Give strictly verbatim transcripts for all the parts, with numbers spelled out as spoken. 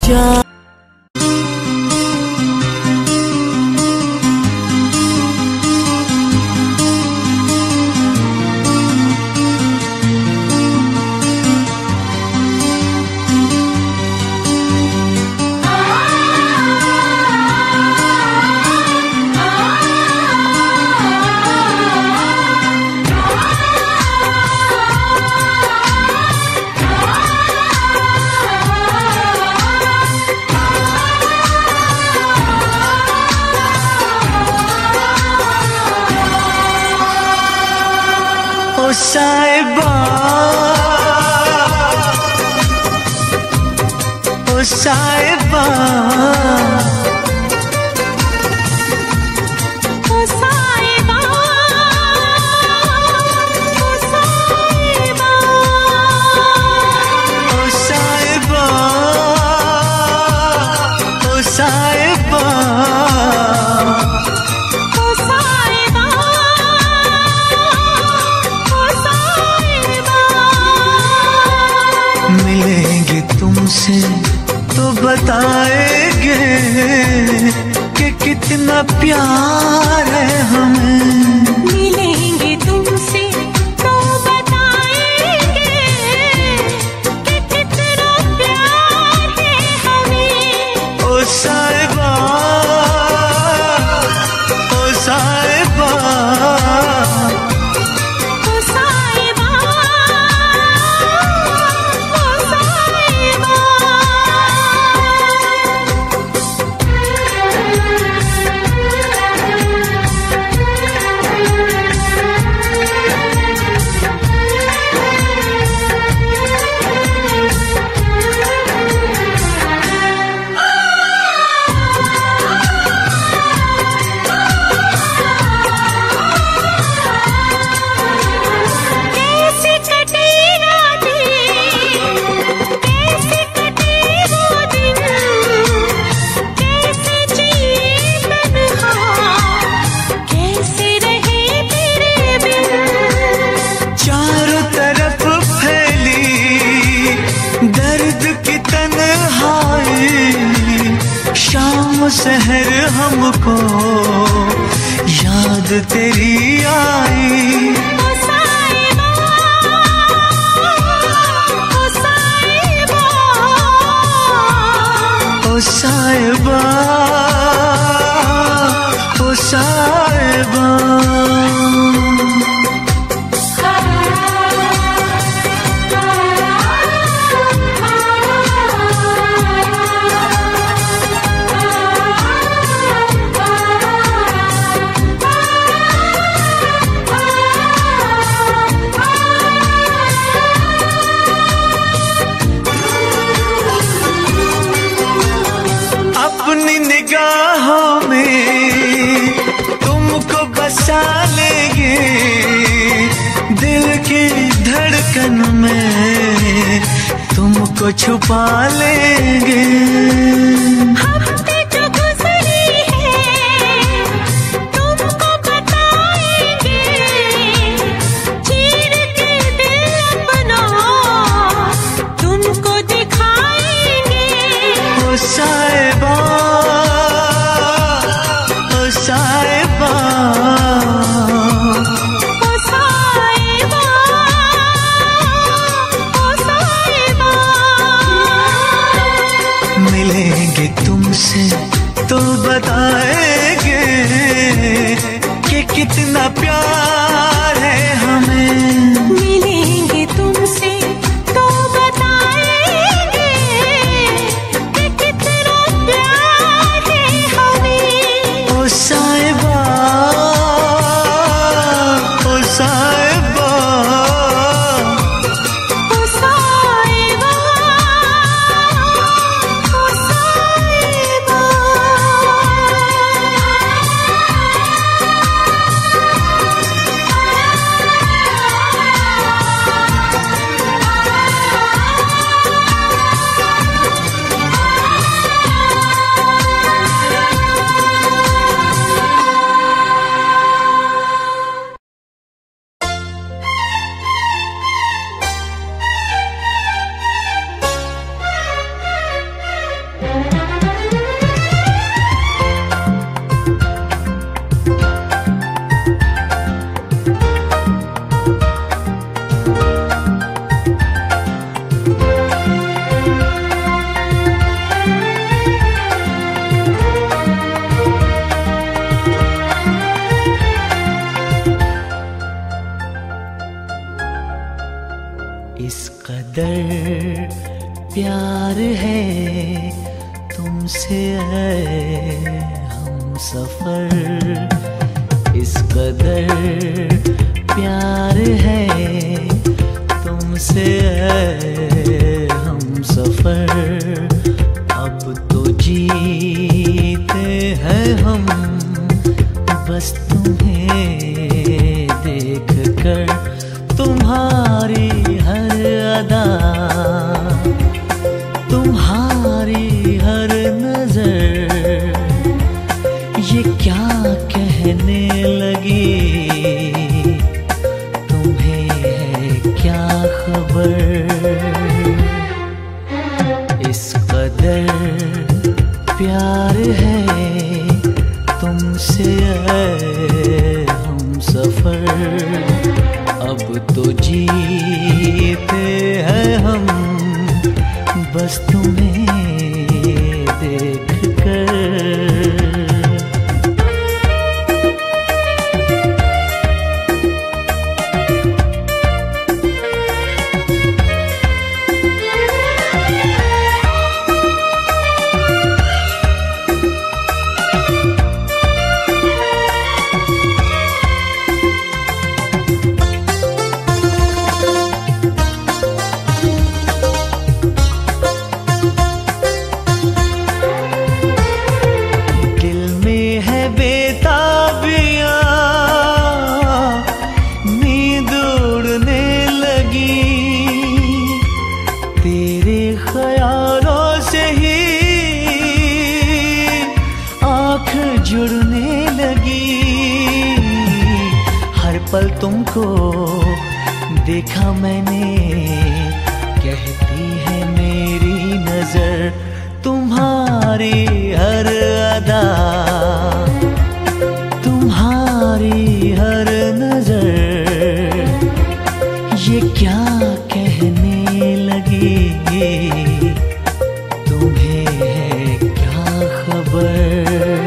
जा। ओ साहिबा ओ साहिबा ओ साहिबा ओ साहिबा ओ साहिबा ओ साहिबा मिलेंगे तुमसे तो बताएंगे कि कितना प्यार है हमें। मिलेंगे तुमसे तो बताएंगे कि कितना प्यार है हमें। ओ साहिबा ओ साहिबा शाम सहर हमको याद तेरी आई। ओ साहिबा ओ साहिबा ओ साहिबा ओ साहिबा अपनी निगाहों में तुमको बसा लेंगे, दिल की धड़कन में तुमको छुपा लेंगे। साहिबा ओ साहिबा ओ साहिबा ओ साहिबा मिलेंगे तुमसे तो बताएंगे कि कितना प्यार है हमें। मिलेंगे तुमसे तो बताएंगे कि कितना प्यार है हमें। ओ साहिबा ओ साहिबा ओ साहिबा ओ साहिबा तुमसे है हम सफर, इस कदर प्यार है तुमसे है हम सफर। अब तो जीते हैं हम बस तुम्हें देख कर, तुम्हारी हर अदा, तुम्हारी हर नजर, ये क्या कहने लगी, तुम्हें है क्या खबर। इस कदर प्यार है तुमसे है हम सफर। अब तो जीते हैं हम बस तुम्हें देख कर। जुड़ने लगी हर पल तुमको देखा मैंने, कहती है मेरी नजर, तुम्हारी हर अदा, तुम्हारी हर नजर, ये क्या कहने लगी, तुम्हें है क्या खबर।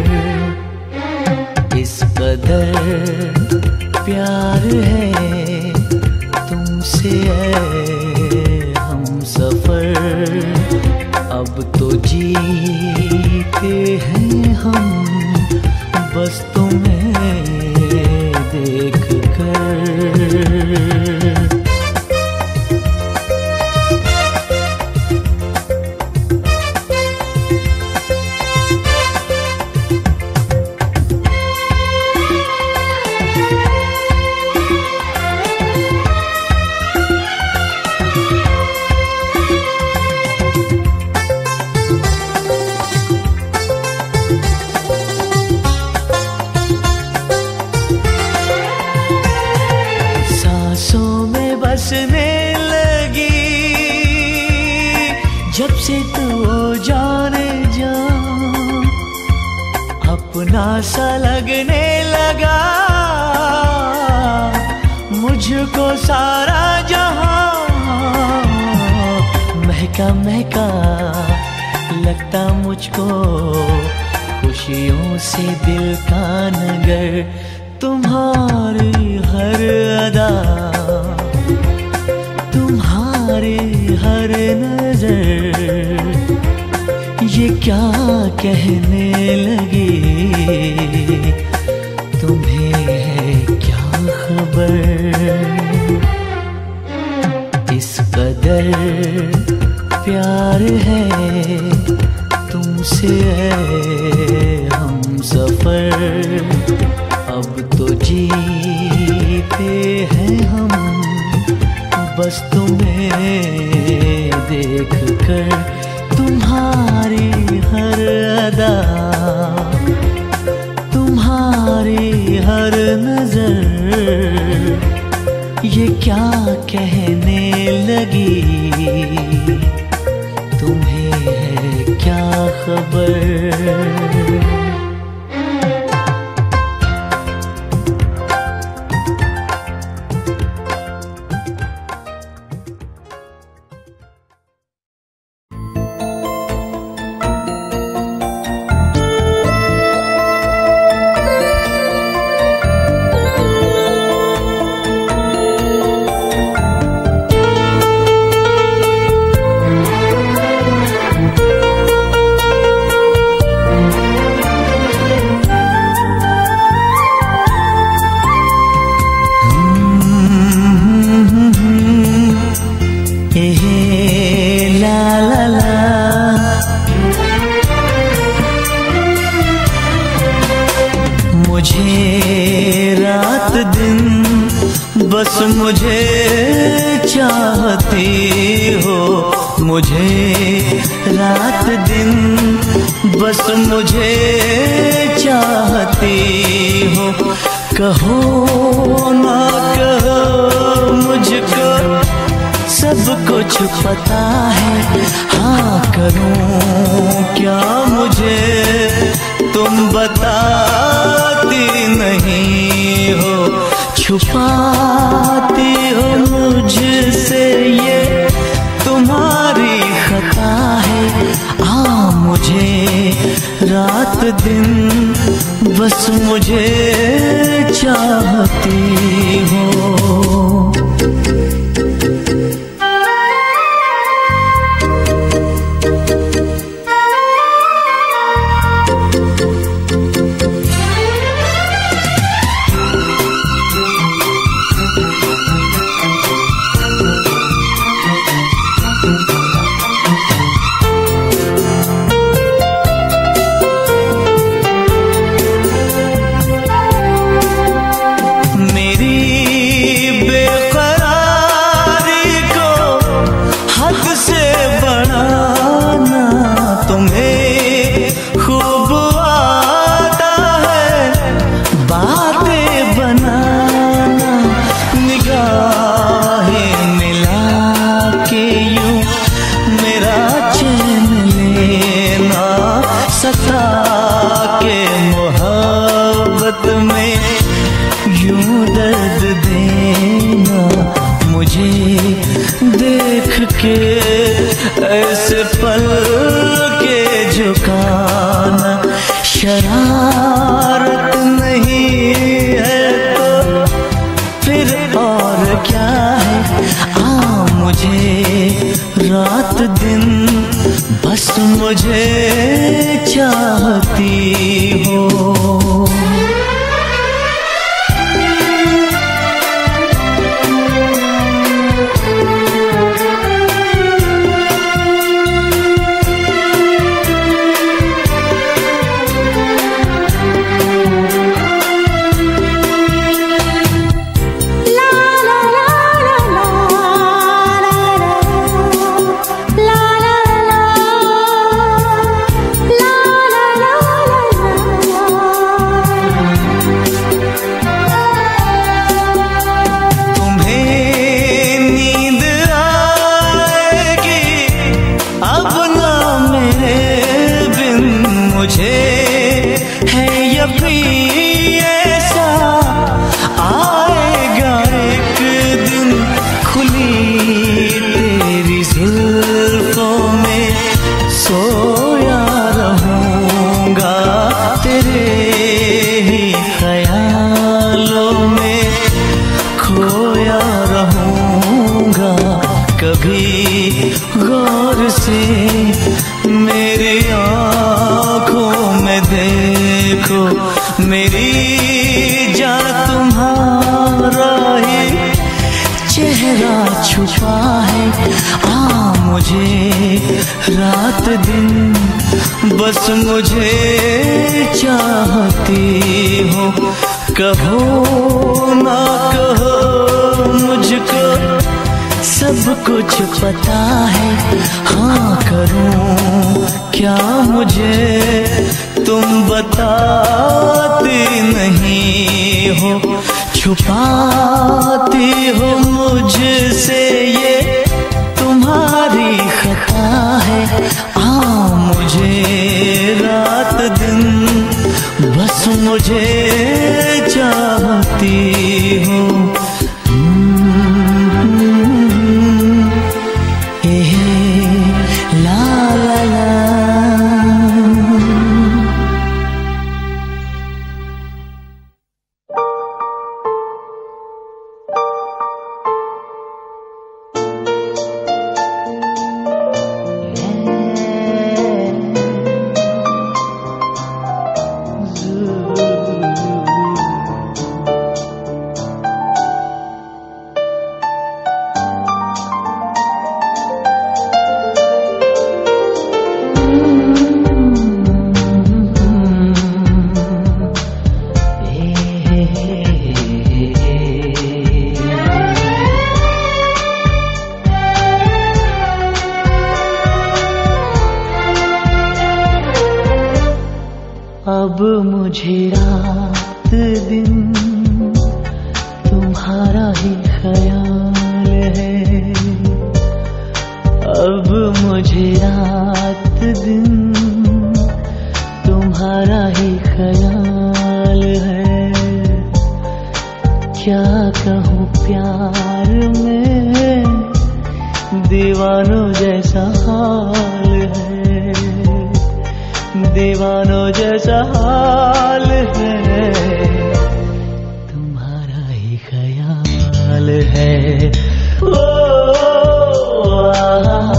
इस कदर प्यार है तुमसे है हम सफर। अब तो जीते हैं हम बस तुम्हें देख कर। बसने लगी जब से तू जाने जा, अपना सा लगने लगा मुझको सारा जहां। महका महका लगता मुझको खुशियों से दिल का नगर, तुम्हारी हर अदा, तुम्हारी हर नजर, ये क्या कहने लगी, तुम्हें है क्या खबर। इस कदर प्यार है तुमसे है हम सफर। अब तो जीते हैं हम बस तुम्हें देख कर, तुम्हारी हर अदा, तुम्हारी हर नजर, ये क्या कहने लगी, तुम्हें है क्या खबर। बस मुझे चाहती हो, मुझे रात दिन बस मुझे चाहती हो। कहो ना कहो मुझको सब कुछ पता है, हाँ करूं क्या मुझे तुम बताती नहीं हो। छुपाती हो मुझसे ये तुम्हारी खता है, आ मुझे रात दिन बस मुझे चाहती हो। ऐसे पल के झुकाना शरारत नहीं है तो फिर और क्या है। आ मुझे रात दिन बस मुझे चाहती हो। गौर से मेरी आँखों में देखो, मेरी जान तुम्हारा ही चेहरा छुपा है। आ मुझे रात दिन बस मुझे चाहती हो। कहो ना कहो मुझको सब कुछ पता है, हाँ करूं क्या मुझे तुम बताती नहीं हो। छुपाती हो मुझसे ये तुम्हारी खता है। आ मुझे रात दिन बस मुझे चाहती हो। अब मुझे रात दिन तुम्हारा ही ख्याल है। अब मुझे रात दिन तुम्हारा ही ख्याल है। क्या कहूँ प्यार में दीवानों जैसा हाल है, दीवानों जैसा हाल है। तुम्हारा ही ख्याल है। ओ, आ,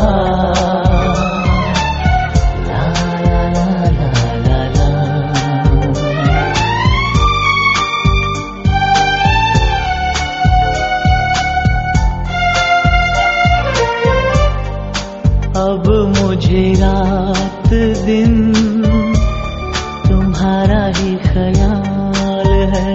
ला, ला, ला, ला, ला, ला। अब मुझे रात दिन तुम्हारा ही ख्याल है।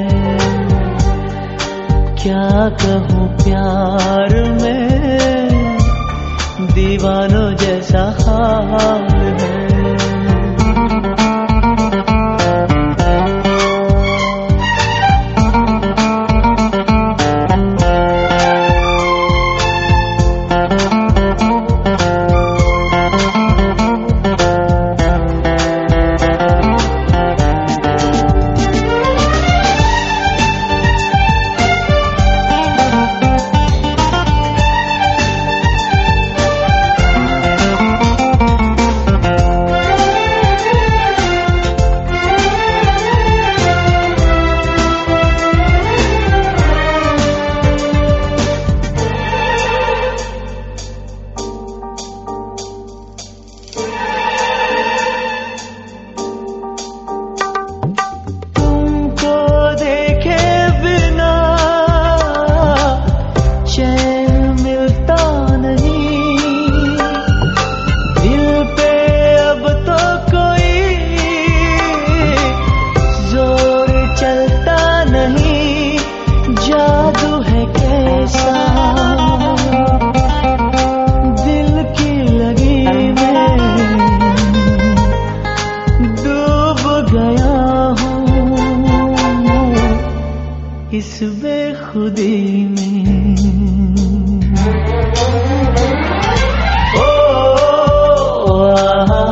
क्या कहूँ प्यार में दीवानों जैसा हाल है। इस बेखुदी में ओ, आ,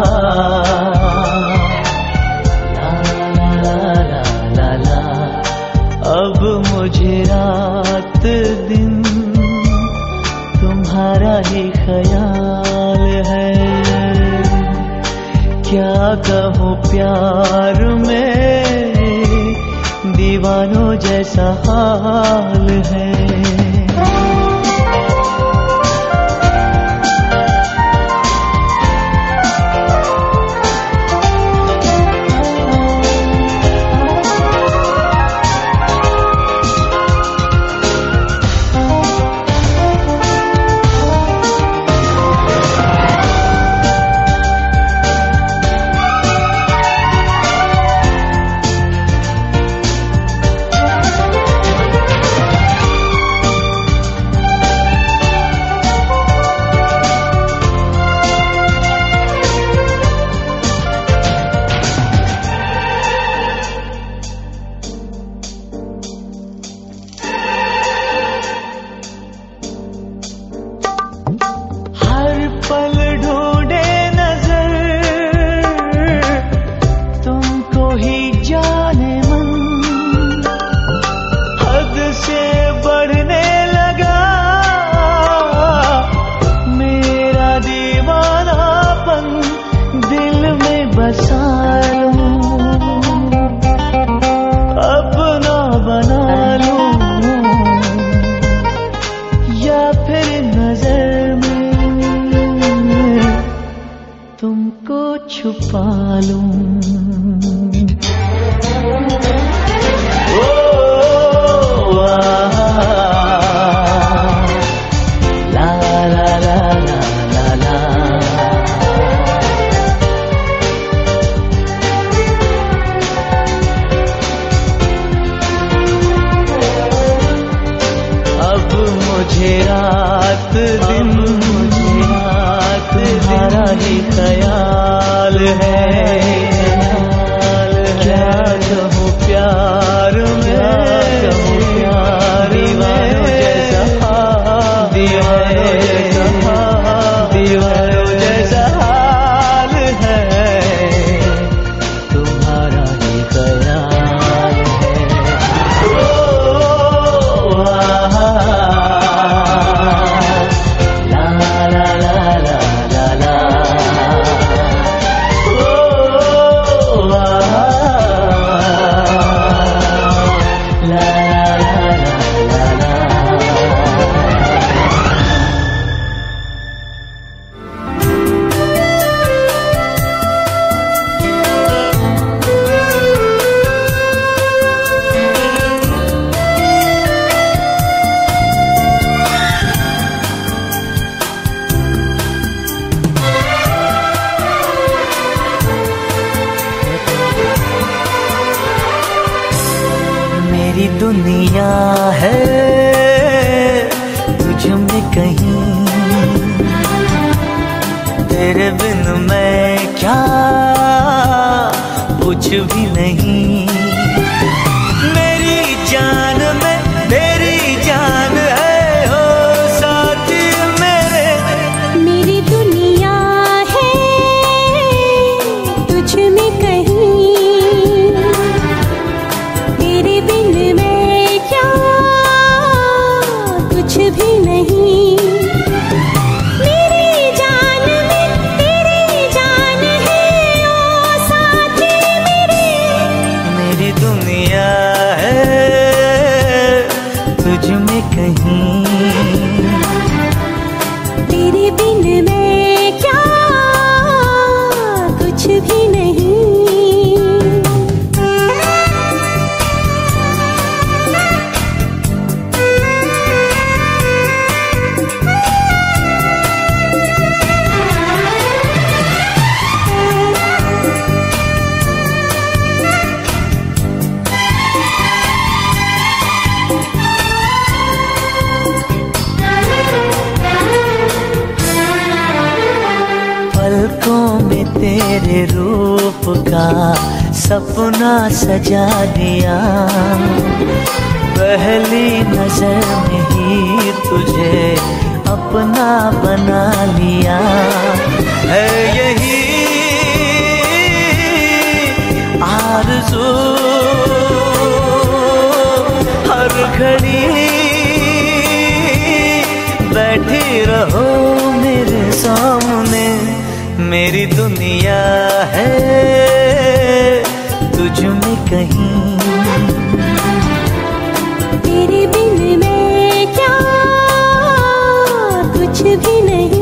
ला, ला, ला, ला, ला। अब मुझे रात दिन तुम्हारा ही ख्याल है। क्या कहूँ प्यार में दीवानों जैसा हाल है। पल ढूंढे नजर तुमको ही जाने मन, हद से बढ़ने लगा मेरा दीवानापन। दिल में बसा लूं, अपना बना लूं, या फिर नजर तुमको छुपा लूं। ओ, आ, ला, ला, ला, ला, ला, ला। अब मुझे रात दिन तुम्हारा ही ख्याल है। प्यार में, प्यार दीवानों जैसा दीवानों जैसा दीवानों जैसा हाल है, तुम्हारा ही ख्याल है। ओ आहा, ला ला ला ला ला ला, ओ आहा, ला ला ला ला ला। मेरी दुनिया है तुझ में कहीं, तेरे बिन मैं क्या कुछ भी नहीं। मेरी जान में तेरी जान है हो साथी मेरे, मेरी दुनिया है तुझ में कहीं, तेरे बिन मैं क्या कुछ भी नहीं। मेरी जान में तेरी जान है ओ साथी मेरे, मेरी दुनिया है तुझ में कहीं, तेरे बिन मैं क्या कुछ भी नहीं। पलकों में तेरे रूप का सपना सजा दिया, पहली नजर में ही तुझे अपना बना लिया। है यही आरज़ू हर घड़ी बैठी रहो मेरे सामने, मेरी दुनिया है तुझ में कहीं, तेरे बिन मैं क्या कुछ भी नहीं।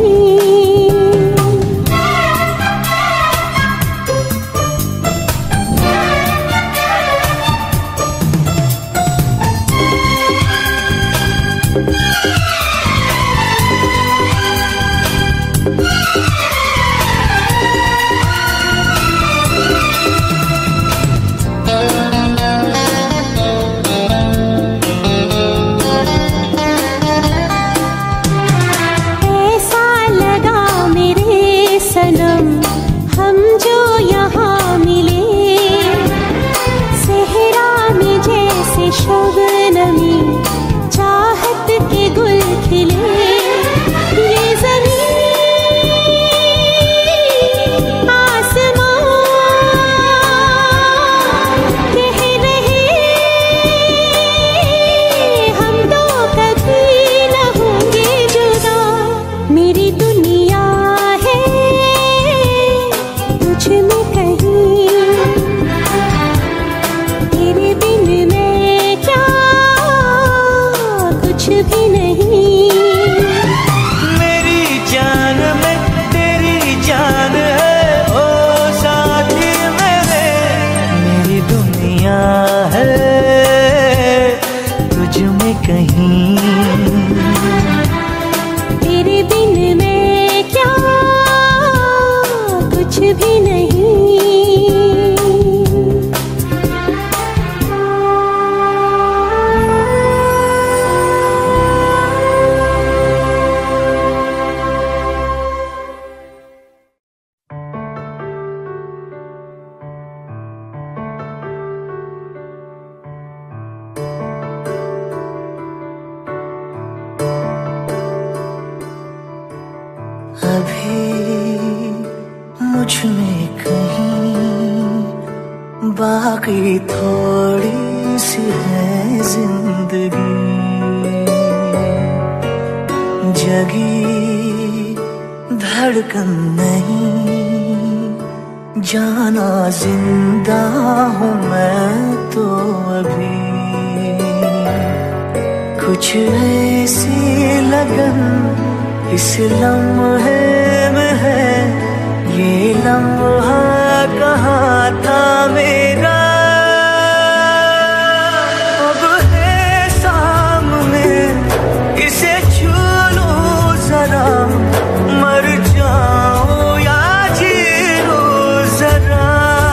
ऐसा लगा मेरे सनम हम जो यहाँ मिले, सहरा में जैसे शबनमी चाहत के गुल खिले। ये ज़मीन आसमां कह रहे हम तो कभी न होंगे जुदा। मेरी दुनिया है तुझ में कहीं, तेरे बिन मैं क्या कुछ भी नहीं। मेरी जान में तेरी जान है ओ साथी मेरे, मेरी दुनिया है तुझ में कहीं, तेरे बिन मैं क्या कुछ भी नहीं। मुझ में कहीं बाकी थोड़ी सी है जिंदगी, जगी धड़कन नहीं, जाना जिंदा हूँ मैं तो अभी। कुछ ऐसी लगन इस लम्हे में है, ये लम्हा कहाँ था मेरा, अब है सामने, इसे छू लूं जरा, मर जाऊं या जी लूं जरा,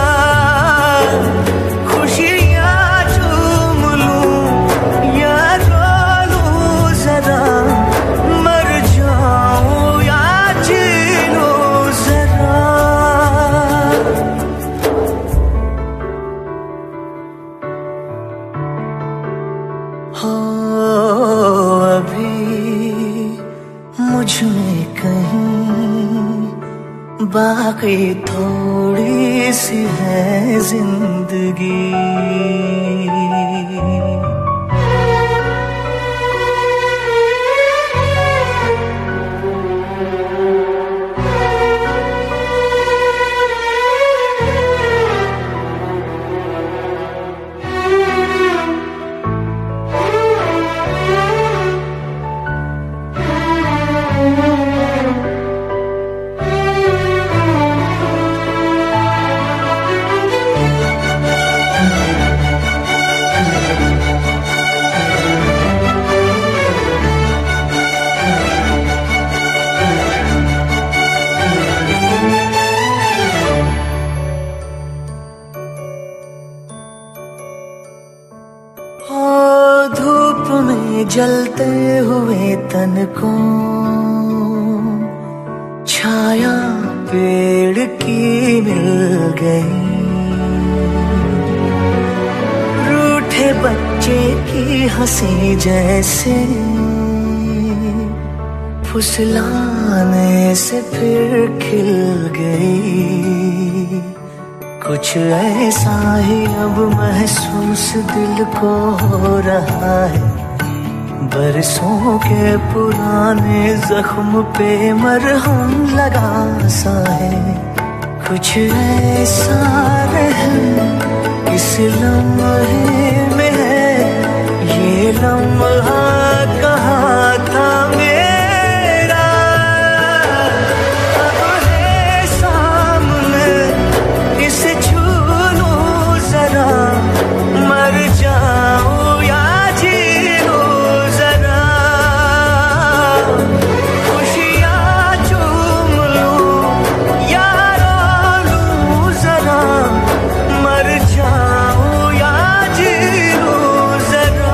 खुशियाँ चूम लूं या रो लूं जरा, मर जाऊं या जी लूं जरा। हो अभी मुझ में कहीं बाकी थोड़ी सी है जिंदगी। धूप में जलते हुए तन को छाया पेड़ की मिल गई, रूठे बच्चे की हंसी जैसे फुसलाने से फिर खिल गई। कुछ ऐसा ही अब महसूस दिल को हो रहा है, बरसों के पुराने जख्म पे मरहम लगा सा है। कुछ ऐसा रहम इस लम्हे में है, ये लम्हा कहाँ था मेरा, अब है सामने, इसे छू लूं जरा, मर जाऊं या जी लूं जरा, खुशियाँ चूम लूं या रो लूं जरा, मर जाऊं या जी लूं जरा।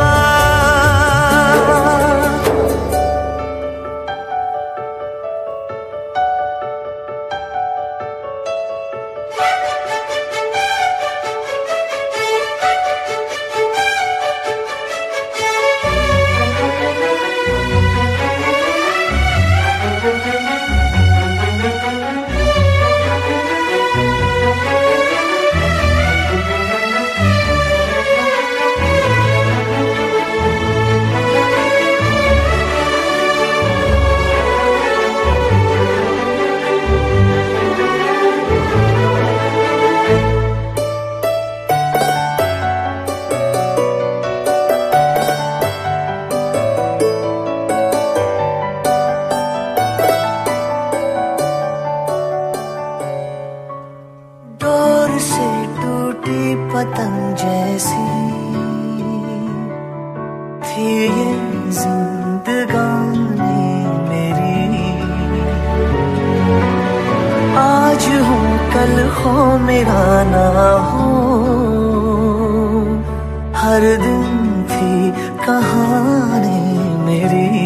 डोर से टूटी पतंग जैसी थी ये जिंदगानी मेरी, आज हो कल हो मेरा ना हो, हर दिन थी कहानी मेरी।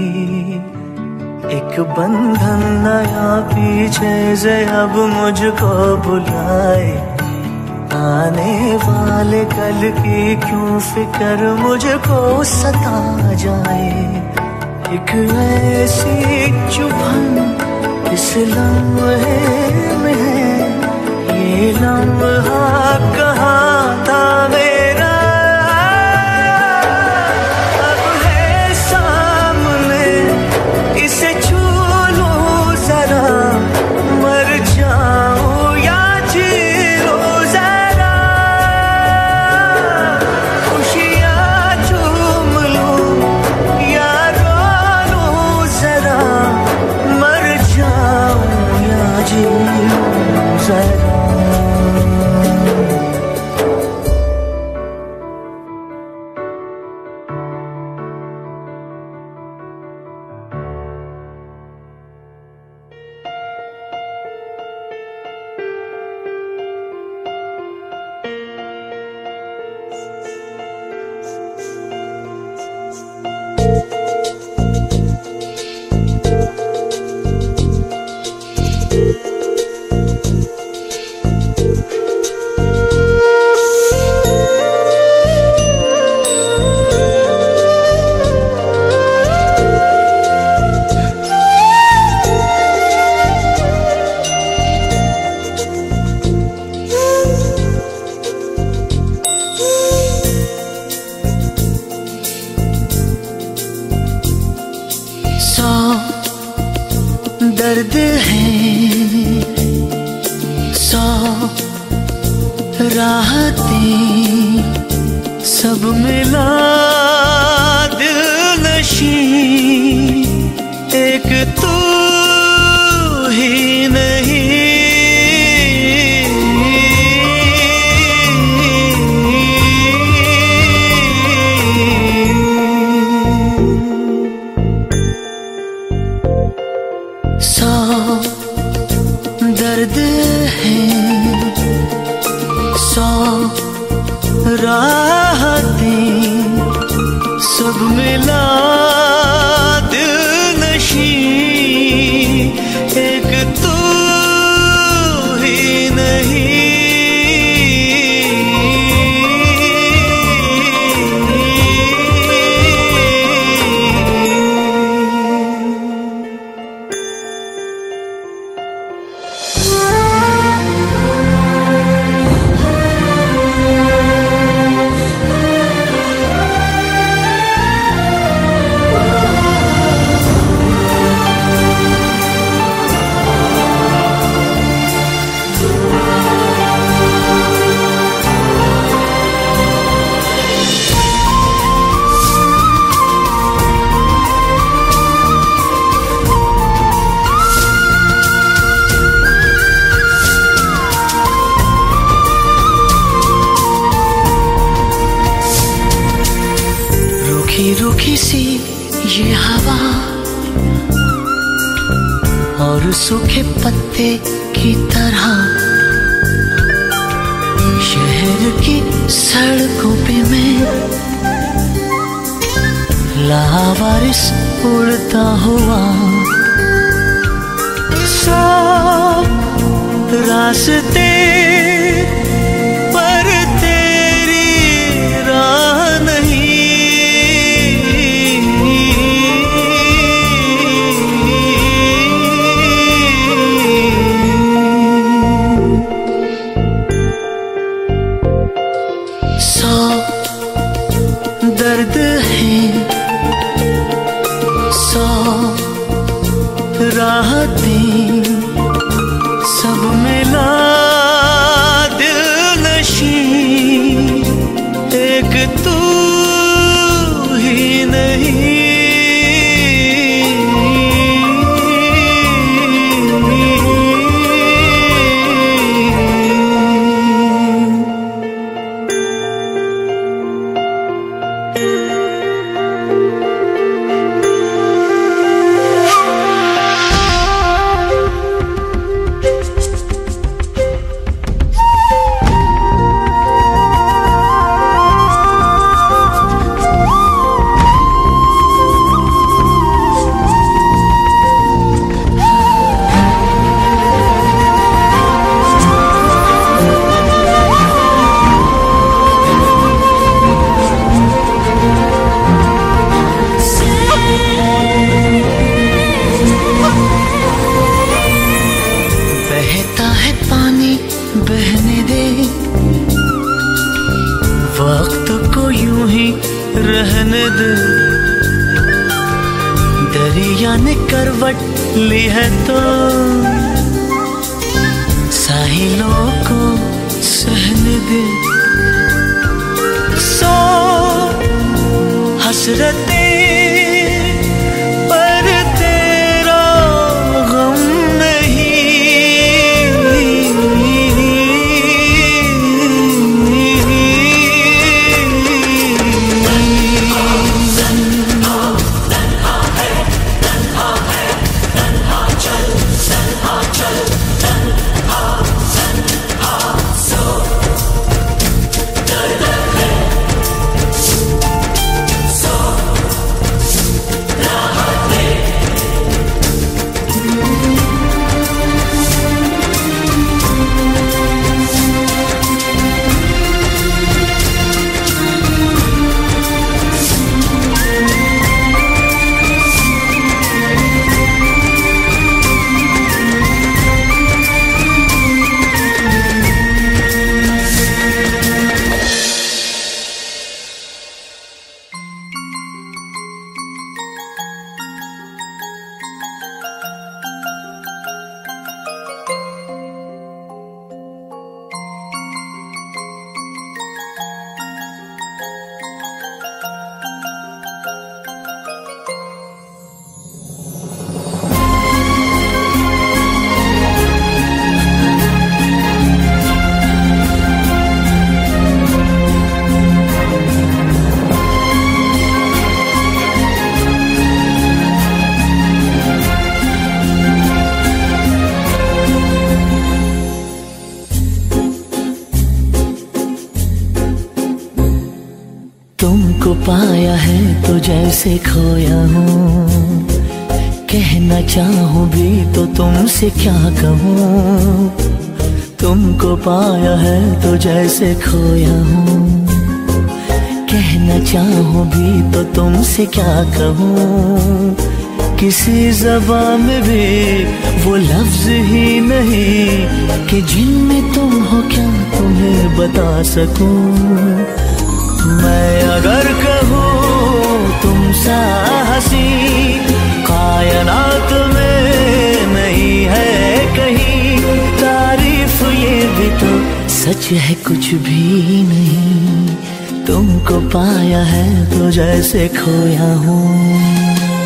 एक बंधन नया पीछे से अब मुझको बुलाए, आने वाले कल की क्यों फिक्र मुझको सता जाए। एक ऐसी चुभन इस लम्हे में है, लम्हा कहाँ था मेरा, अब है सामने इसे छू लूं जरा, मर जाऊं या जी लूं जरा, खुशियाँ चूम लूं या रो लूं जरा, मर जाऊं या जी लूं जरा। दर्द है सौ राहतें, सब मिला दिल नशीं, एक तू ही नहीं। सौ दर्द है सौ राहतें, सब मिला दिल नशीं, एक तू ही नहीं। रूखी रूखी सी ये हवा और सूखे पत्ते की तरह, शहर की सड़कों पे मैं लावारिस उड़ता हुआ, सब रास्ते पर तेरी राह नहीं। सौ दर्द है सौ राहतें, सब मिला दिल नशीं, एक तू ही नहीं। रहने दे। दरिया ने करवट ली है तो साहिलों को सहने दे। सो हसरतें पर तेरा गम नहीं। तुमको पाया है तो जैसे खोया हूँ, कहना चाहूँ भी तो तुमसे क्या कहूँ। तुमको पाया है तो जैसे खोया हूँ, कहना चाहूँ भी तो तुमसे क्या कहूँ। किसी ज़बान में भी वो लफ्ज़ ही नहीं कि जिनमें तुम हो क्या तुम्हें बता सकूँ। मैं अगर कहूँ तुम सा हंसी कायनात में नहीं है कहीं, तारीफ ये भी तो सच है कुछ भी नहीं। तुमको पाया है तो जैसे खोया हूँ।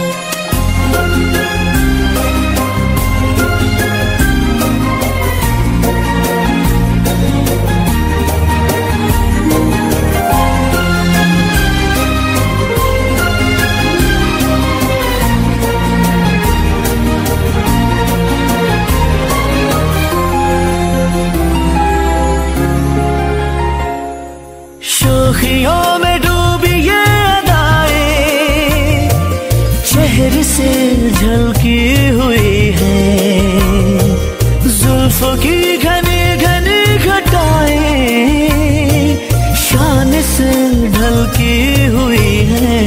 शोखियों में डूबी ये अदाएं चेहरे से झलकी हुई है, जुल्फों की घनी घनी घटाएं शान से ढलकी हुई है।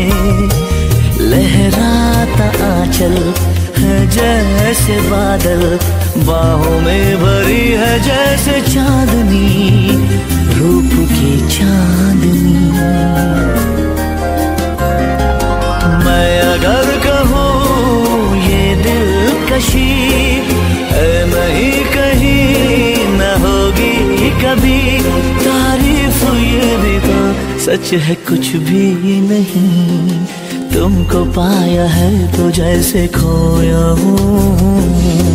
लहराता आंचल है जैसे बादल, बाहों में भरी है जैसे चांदनी, रूप की चांदनी। मैं अगर कहूँ ये दिलकशी है नहीं कहीं न होगी कभी, तारीफ ये भी तो सच है कुछ भी नहीं। तुमको पाया है तो जैसे खोया हूँ।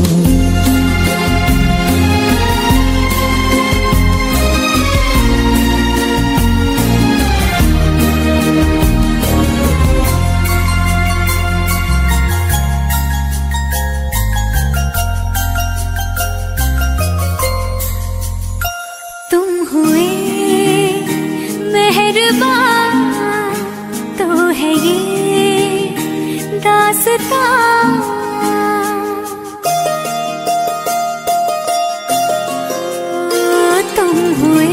तुम हुए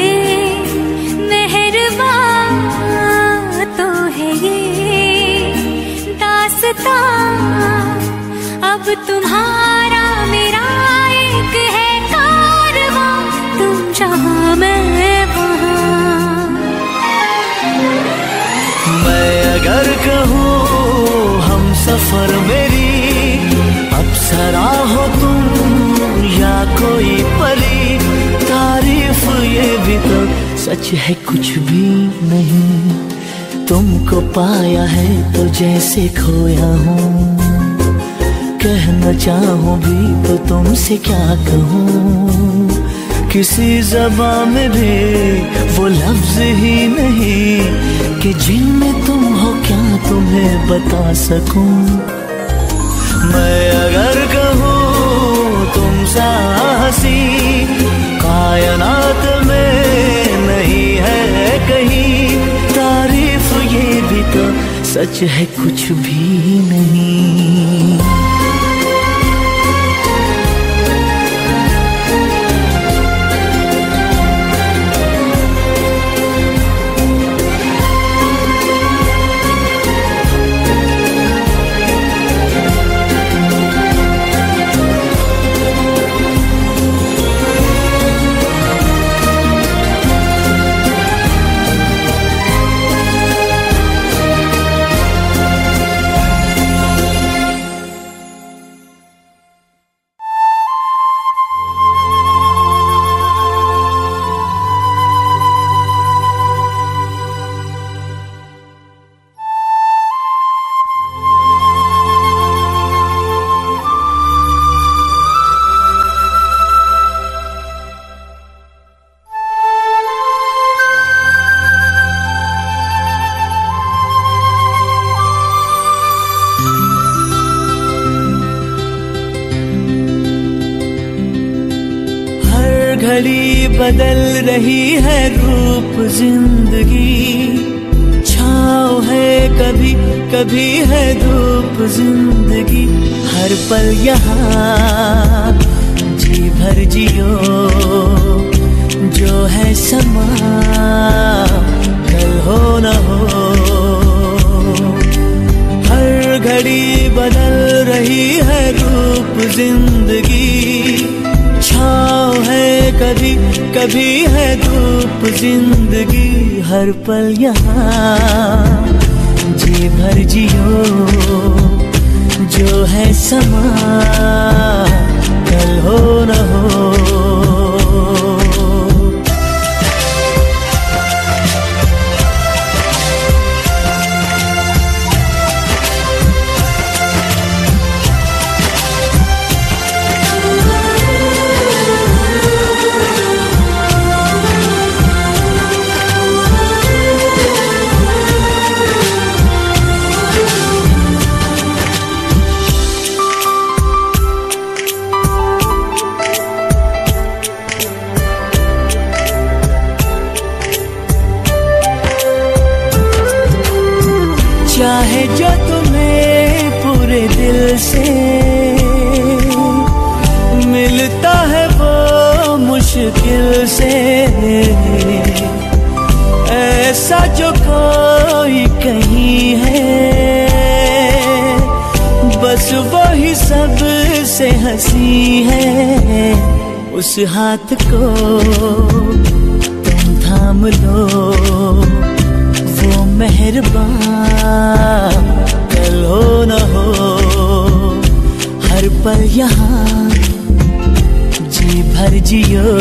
मेहरबान तो है ये दास्तां, अब तुम्हारा मेरा एक है कारवां, तुम जहाँ मैं वहाँ। अगर कहूँ हम सफर मेरी अप्सरा हो तुम या कोई परी, तारीफ ये भी तो सच है कुछ भी नहीं। तुमको पाया है तो जैसे खोया हूँ, कहना चाहूँ भी तो तुमसे क्या कहूँ। किसी ज़बान में भी वो लफ्ज़ ही नहीं कि जिनमें तुम हो क्या तुम्हें बता सकूं। मैं अगर कहूँ तुम सा हंसी कायनात में नहीं है कहीं, तारीफ ये भी तो सच है कुछ भी नहीं। घड़ी बदल रही है रूप जिंदगी, छाँव है कभी कभी है धूप जिंदगी। हर पल यहाँ जी भर जियो, जो है समा कल हो न हो। हर घड़ी बदल रही है रूप जिंदगी, छाँव है कभी कभी है धूप जिंदगी। हर पल यहाँ जी भर जियो, जो है समा कल हो न हो। चाहे जो तुम्हें पूरे दिल से मिलता है वो मुश्किल से, ऐसा जो कोई कहीं है बस वही सब से हंसी है। उस हाथ को तुम थाम लो, वो मेहरबान कल हो न हो। हर पल यहाँ जी भर जियो,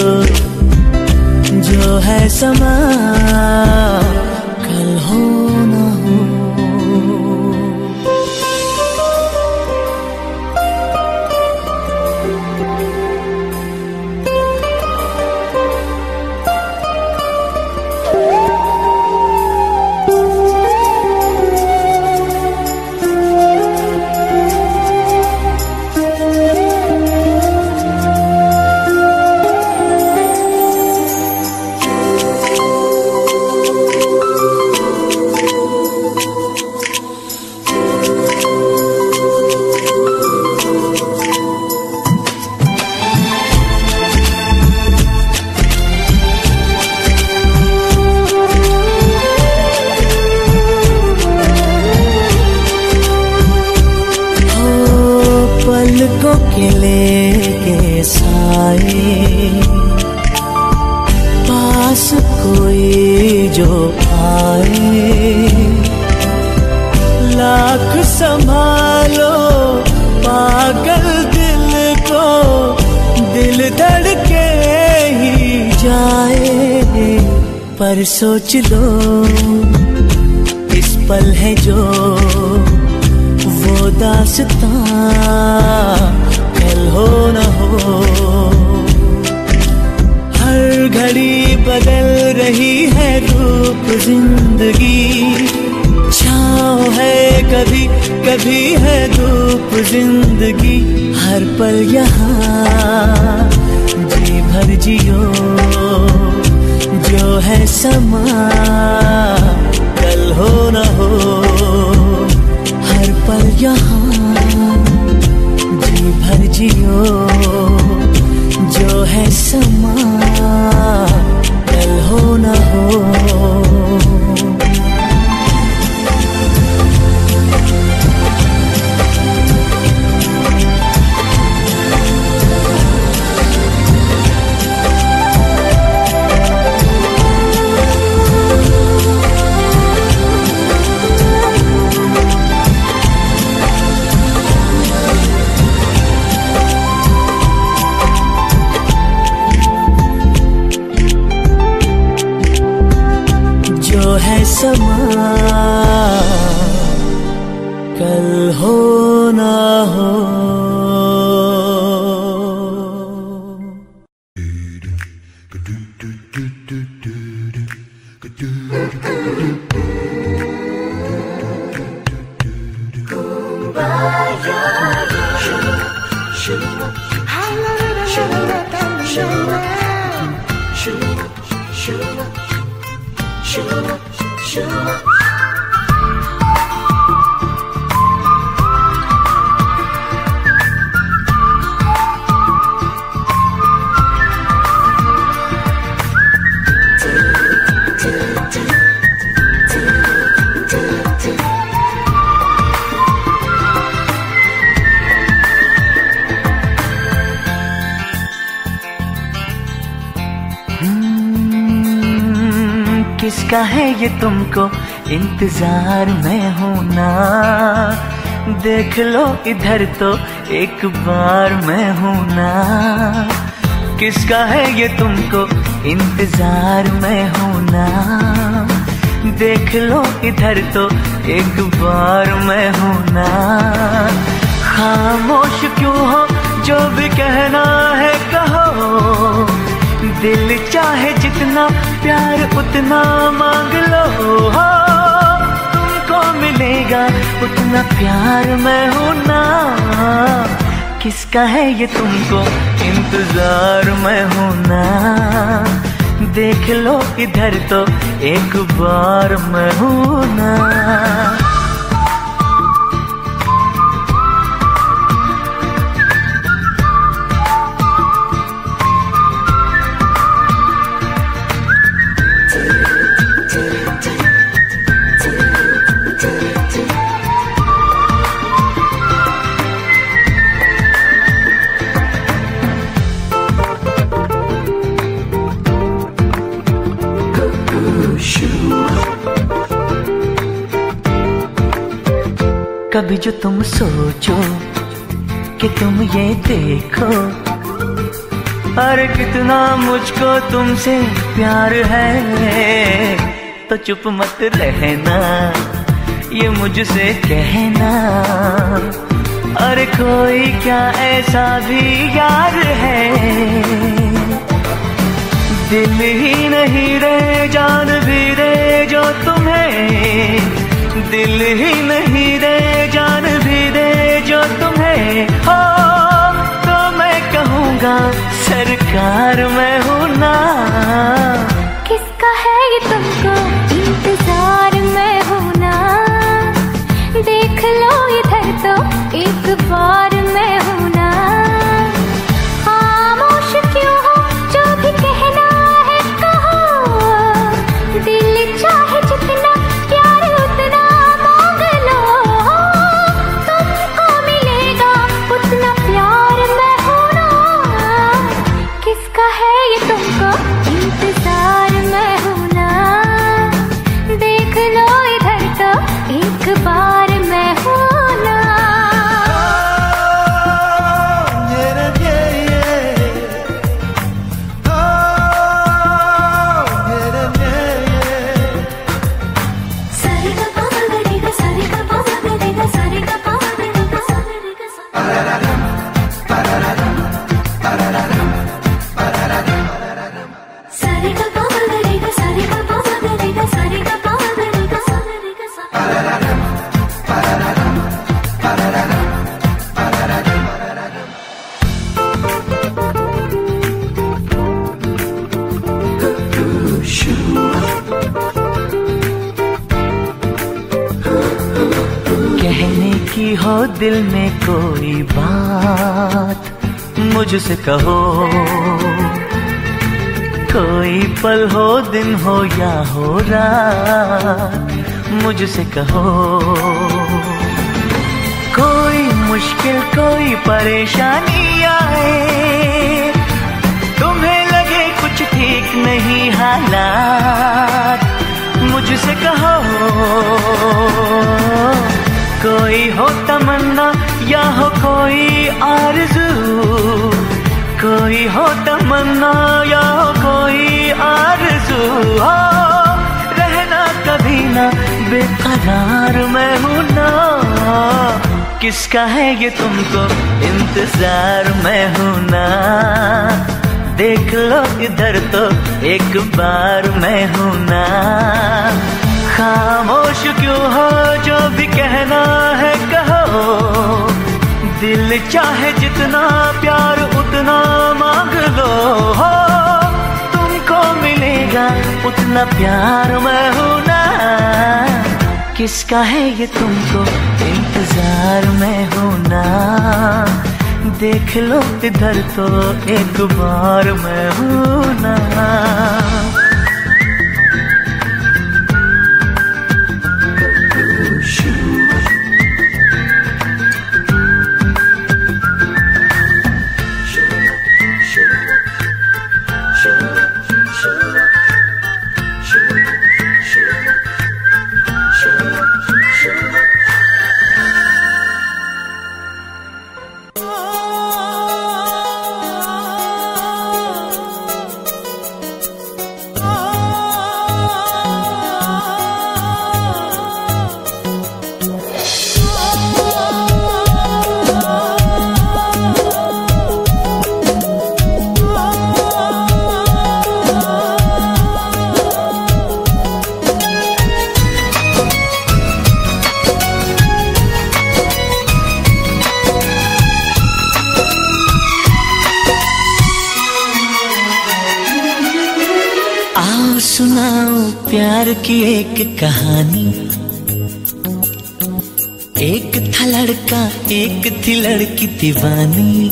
जो है समा कल हो न हो। पलकों के लेके साए पास कोई जो आए, संभालो पागल दिल को, दिल धड़के ही जाए। पर सोच लो इस पल है जो वो दास्तां कल हो न हो। हर घड़ी बदल रही है रूप जिंदगी, छाँव है कभी कभी है धूप जिंदगी। हर पल यहाँ जी भर जियो, जो है समा कल हो न हो। हर पल यहाँ जी भर जियो, जो है समा कल हो न हो। जो है समा कल हो ना हो। किसका है ये तुमको इंतजार में हूं ना, देख लो इधर तो एक बार मैं हूं ना। किसका है ये तुमको इंतजार में हूं ना, देख लो इधर तो एक बार मैं हूं ना। खामोश क्यों हो, जो भी कहना है कहो, दिल चाहे जितना प्यार उतना मांग लो। हो तुमको मिलेगा उतना प्यार मैं हूं ना। किसका है ये तुमको इंतजार मैं हूं ना, देख लो इधर तो एक बार मैं हूं ना। कभी जो तुम सोचो कि तुम ये देखो, अरे कितना मुझको तुमसे प्यार है, तो चुप मत रहना ये मुझसे कहना। अरे कोई क्या ऐसा भी यार है, दिल ही नहीं रे जान भी रे जो तुम्हें, दिल ही नहीं रे जान भी रे जो तुम्हें। हो तो मैं कहूँगा सरकार मैं हूँ ना। किसका है ये तुमको इंतजार मैं हूँ ना, देख लो इधर तो एक बार मैं हूँ ना। खामोश क्यों हो, जो भी कहना है कहो, दिल चाहे जितना तुमको सारे का पा रे गा सारे का पा रे गा सारे का पा रे गा सारे का सा कहने की हो दिल में कोई बात मुझसे कहो, कोई पल हो दिन हो या हो रात मुझसे कहो, कोई मुश्किल कोई परेशानी आए, तुम्हें लगे कुछ ठीक नहीं हालात मुझसे कहो, कोई हो तमन्ना या हो कोई आरज़ू, कोई हो तमन्ना या हो कोई आरज़ू, हो रहना कभी ना बेकरार मैं हूँ ना, किसका है ये तुमको इंतजार मैं हूँ ना, देख लो इधर तो एक बार मैं हूँ ना, खामोश क्यों हो जो भी कहना है कहो, दिल चाहे जितना प्यार उतना मांग लो, हो तुमको मिलेगा उतना प्यार मैं हूँ ना, किसका है ये तुमको इंतजार मैं हूँ ना, देख लो इधर तो एक बार मैं हूँ ना। सुनाओ प्यार की एक कहानी, एक था लड़का एक थी लड़की दीवानी,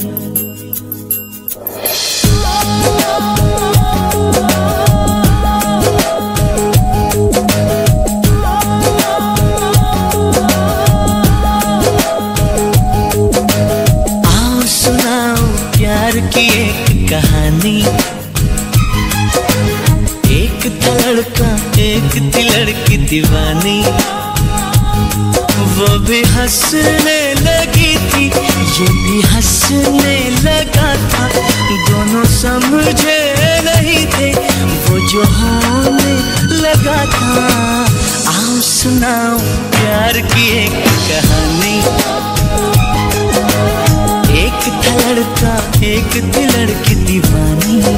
आओ सुनाओ प्यार की एक कहानी, एक था लड़का एक थी लड़की दीवानी, वो भी हंसने लगी थी ये भी हंसने लगा था, दोनों समझे नहीं थे वो जो होने लगा था, आओ सुनाओ प्यार की एक कहानी, एक था लड़का एक थी लड़की दीवानी।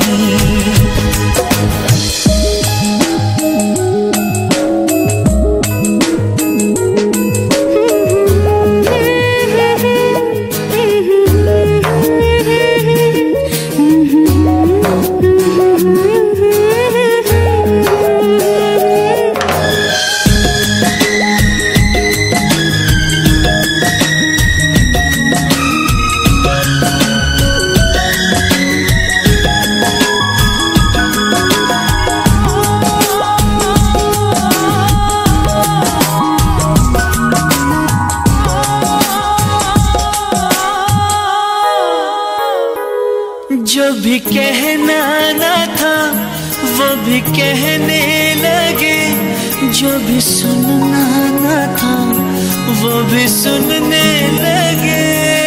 जो भी कहना ना था वो भी कहने लगे, जो भी सुनना ना था वो भी सुनने लगे,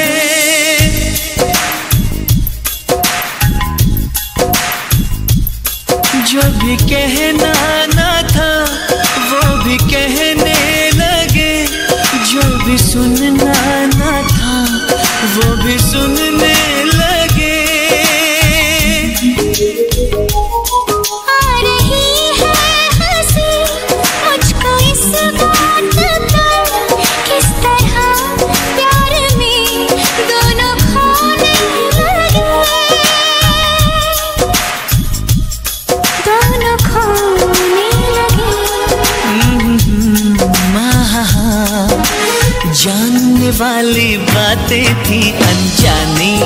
जो भी कहना ना था वो भी कहने लगे, जो भी सुनना ना था वो भी सुनने लगे, होने वाली बातें थी अनजानी।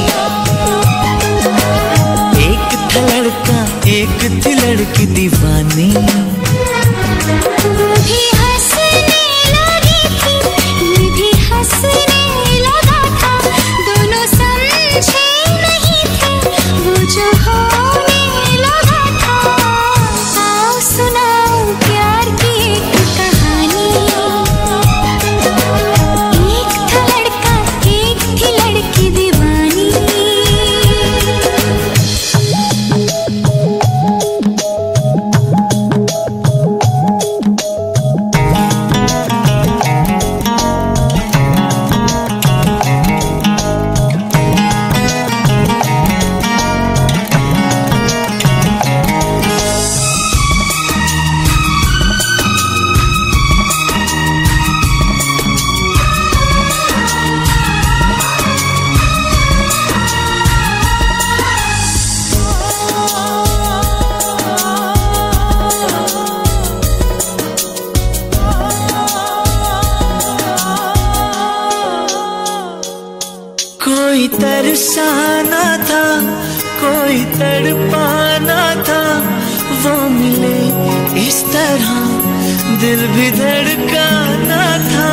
एक था लड़का एक थी लड़की दीवानी। तू भी हंसने लगी थी, मैं भी हंसने लगा था, दोनों समझे नहीं थे वो जो होने लगा था। आओ सुनाओ प्यार की एक कहानी। एक था लड़का एक थी लड़की दीवानी। कोई तरसाना था कोई तड़पाना था, वो मिले इस तरह दिल भी धड़काना था।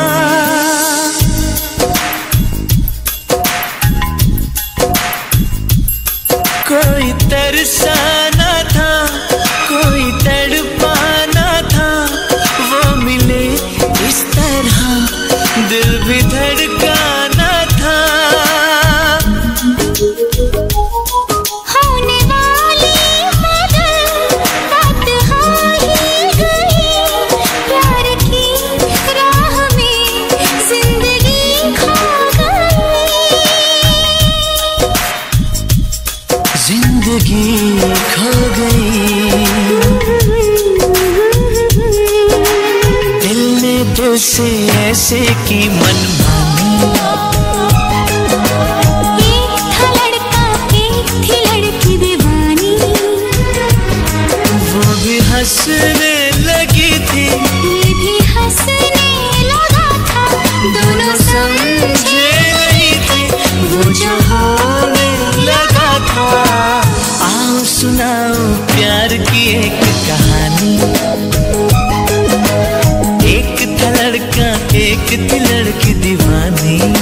कोई तरसाना था कोई तड़पाना था, वो मिले इस तरह दिल भी धड़काना था। होने वाली मगर बात हो ही गई, प्यार की राह में जिंदगी खो गई। जिंदगी खो गई, दिल ने दिल से ऐसे की मनमानी। एक था लड़का एक थी लड़की दीवानी। वो भी हंसने लगी थी ये भी हंसने लगा था, दोनों समझे नहीं थे वो जो होने लगा था। आओ सुनाओ प्यार की एक कहानी। एक था लड़का एक थी लड़की दीवानी।